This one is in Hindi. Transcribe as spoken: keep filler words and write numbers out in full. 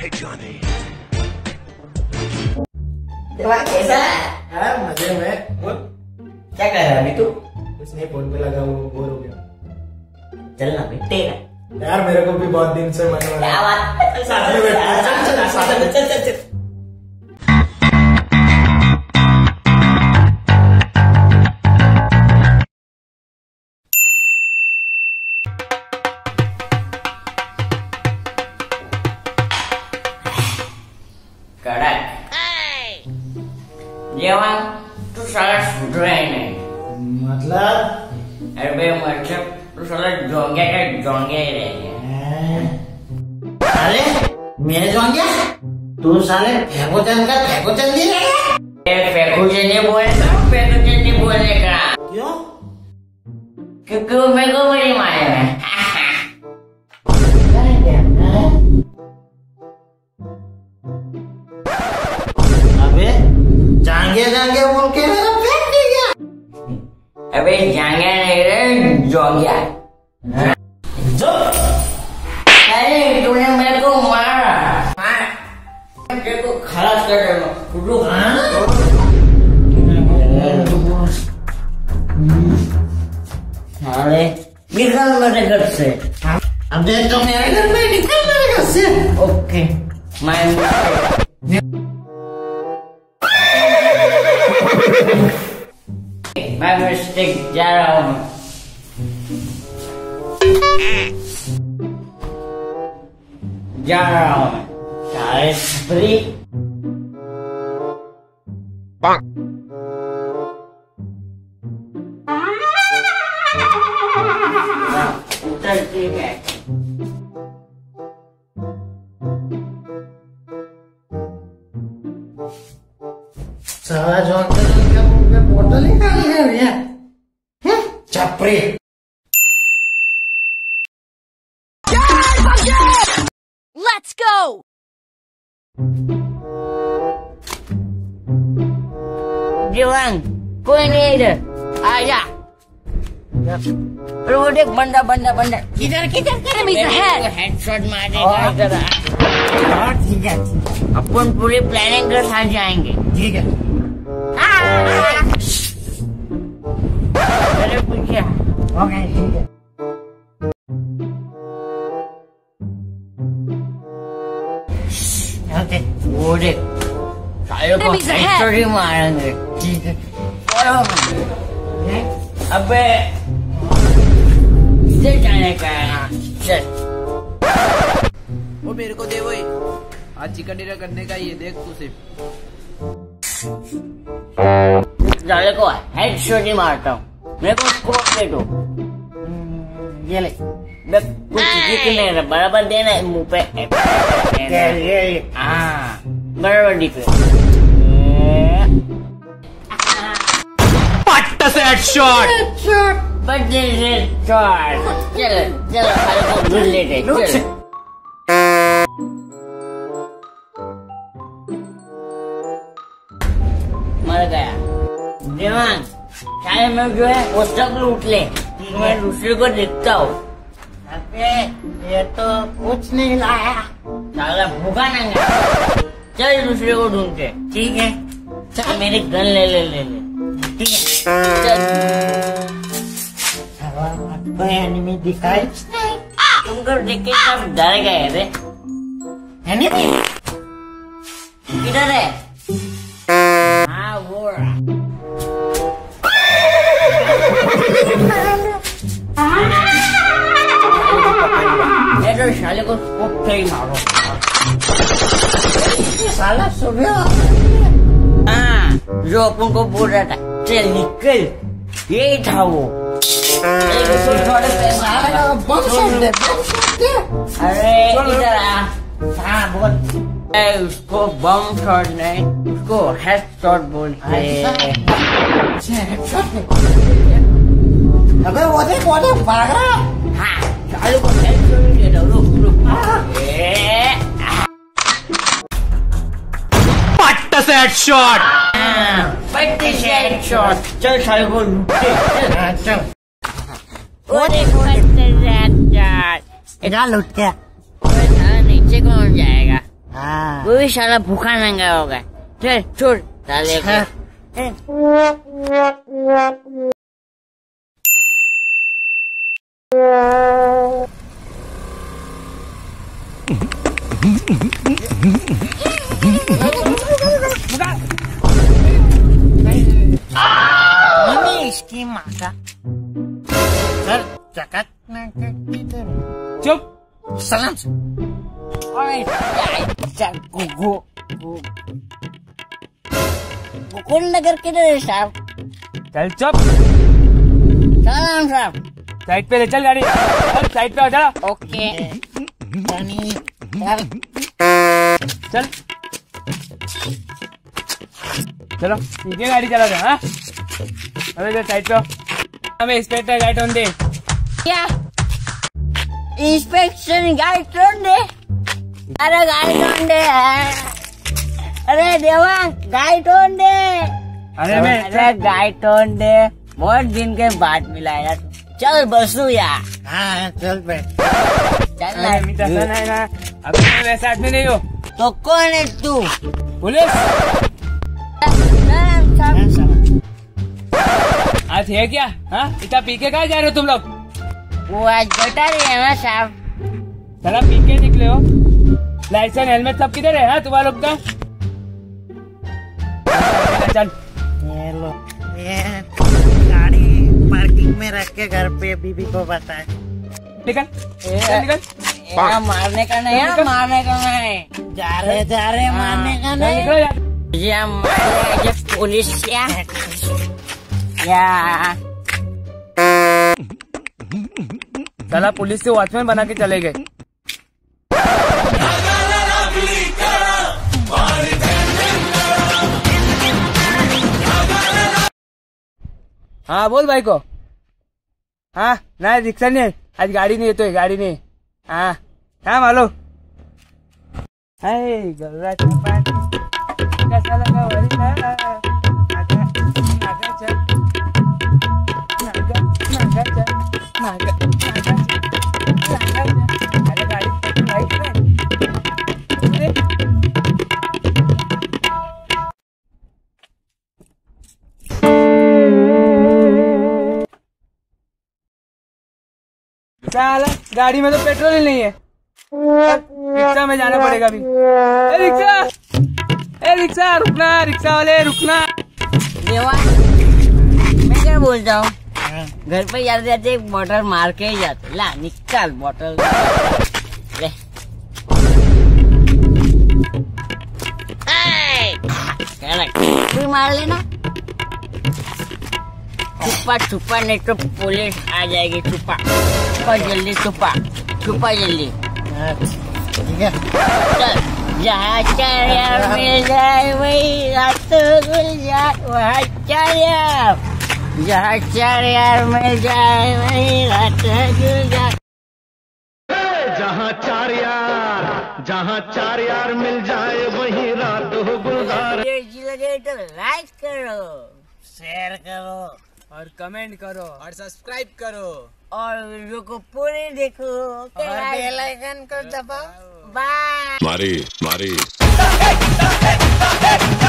है जाने। दिमाग कैसा है? हाँ मजे में। बोल क्या कर रहा है अभी तू? कुछ नहीं, फोन पे लगा हुआ, बोर हो गया। चलना बेटे यार मेरे को भी बहुत दिन से मन हो रहा है। क्या बात? साथ में बैठ चल चल साथ में चल चल चल। कड़क जेवण तू साला सुधरा ही नहीं। मतलब अरे मतलब तू साला जोंगे का जोंगे ही रह गया। साले मेरे जोंगे तू साले फेंकोचन का फेंकोचन नहीं रह गया। फेंकुचन नहीं बोलेगा, फेंकुचन नहीं बोलेगा। क्यों? क्योंकि वो मेरे को बड़ी मारेगा। अबे जांगे जांगे बोल के मेरा फेंक दिया। अबे जांगे नहीं रे, जोंगिया। जो अरे तूने मेरे को मारा, तेरे को खलास कर रहा हूँ। अरे निकल मेरे घर से। अब देख तो मेरे घर में निकल मेरे घर से। ओके मैं मैं मिस्टेक जा रहा हूँ। जा रहा हूँ सारे छपरी। उतर ठीक है। सारा जोंगे जोंगे बोल के बोतल ही खाली है भैया। Chapri Let's go! जीवन कोई नहीं इधर, आजा। अरे वो देख बंदा बंदा बंदा किधर किधर Enemies ahead! हेडशॉट मारेगा इधर। ठीक है अपन पूरी प्लानिंग के साथ जाएंगे। ठीक है। मेरे पीछे ओके ठीक है। ओके वो देख सालों को Enemies ahead! हेडशॉट ही मारेंगे। ठीक है। अबे इधर जाने का है। चल वो मेरे को दे वही आज चिकन डिनर करने का, ये देख तू सिर्फ साले को हेडशॉट ही मारता हूँ। मेरे को स्कोप दे दो। ये ले मैं कुछ दिख नहीं रहा, बराबर देना मुंह पे। ये ये हाँ बराबर दिख रहा। पट्टा से हेडशॉट। बड्डे से शॉट। चलो चलो साले को ढूंढ लेते चलो। मर गया देवांग। साले में जो है वो सब लूट ले। मैं दूसरे को देखता हूँ। अबे ये तो कुछ नहीं लाया। साला भूखा नंगा। चल दूसरे को ढूंढते। ठीक है चल मेरी गन ले ले ले ले। ठीक है। चल कोई एनिमी दिखाई तुमको देख के सब डर गए रे। एनिमी किधर है? हाँ वो रहा। ये तो साले को स्कोप से ही मारो। साला सुबह हाँ जो अपन को बोल रहा था चल निकल, यही था वो। एक सौ थोड़े पैसे साला का बम शॉट दे बम शॉट दे। अरे इधर आ। हाँ बोल। ए, उसको बम शॉट नहीं, उसको हेड शॉट बोलते हैं। अबे वो देख वो देख भाग रहा है। हाँ चालू को हेड शॉट दे दो। रुक रुक। ए, पट्टा से हेडशॉट। हाँ, पट्टी से हेड शॉट। चल चालू को लूटे। चल वो देखो पट्टी से हेड शॉट। इधर लुट गया। नीचे कौन जाएगा? हाँ। वो भी साला भूखा नंगा होगा। चल छोड़ साले को। इसकी माँ का सर चकत चुप। सलाम गोकुल नगर किधर है साहब? चल चुप। सलाम साहब। साइड पे ले चल गाड़ी। चल साइड पे आ जा। ओके। चल चलो पीछे गाड़ी चला जा। हाँ अबे साइड पे हमें इंस्पेक्टर गाइड ऑन दे। क्या इंस्पेक्शन गाइड कौन दे? अरे गाइड कौन दे? अरे देवा गाइड कौन दे? अरे मैं अरे गाइड कौन दे? बहुत दिन के बाद मिला यार। चल बसू यार। हाँ चल बैठ। चल ना। नहीं ना अभी मैं वैसा आदमी नहीं हो। तो कौन है तू? पुलिस। आज है क्या? हाँ इतना पी के कहाँ जा रहे हो तुम लोग? वो आज बता रही है ना साहब। चला पी के निकले हो। लाइसेंस हेलमेट सब किधर है? हाँ तुम्हारा लोग का चल। ये लो ये गाड़ी पार्किंग में रख के घर पे बीबी को बताए। निकल चल निकल। ये मारने का नहीं है, मारने का नहीं। जा रहे जा रहे मारने का चल नहीं। निकलो यार। ये मारे ये पुलिस या या चला पुलिस से वॉचमैन बना के चले गए। हाँ बोल भाई को। हाँ ना रिक्शा नहीं है आज, गाड़ी नहीं है तो गाड़ी नहीं है। हाँ हाँ मालूम। हाय गौरा चपाती कैसा लगा वरीला नागा नागा चल नागा नागा चल नागा नागा चल अरे गाड़ी भाई किधर है? साला गाड़ी में तो पेट्रोल ही नहीं है। रिक्शा में जाना पड़ेगा अभी। ए रिक्शा, ए रिक्शा रुकना, रिक्शा वाले रुकना। देवा मैं क्या बोलता हूँ, घर पे जाते जाते एक बोतल मार के ही जाते। ला निकाल बोतल ले। तू मार लेना। छुपा छुपा नहीं तो पुलिस आ जाएगी। छुपा छुपा जल्दी, छुपा छुपा जल्दी। ठीक है चल जहाँ चार यार मिल जाए वही रात गुल जाए। वहाँ चार यार जहाँ चार यार मिल जाए वही रात गुल जाए। जहाँ चार यार जहाँ चार यार मिल जाए वही रात हो गुलजार। वीडियो लगे तो लाइक करो, शेयर करो और कमेंट करो और सब्सक्राइब करो और वीडियो को पूरे देखो। और बेल आइकन को दबाओ। बाय। Mari, Mari.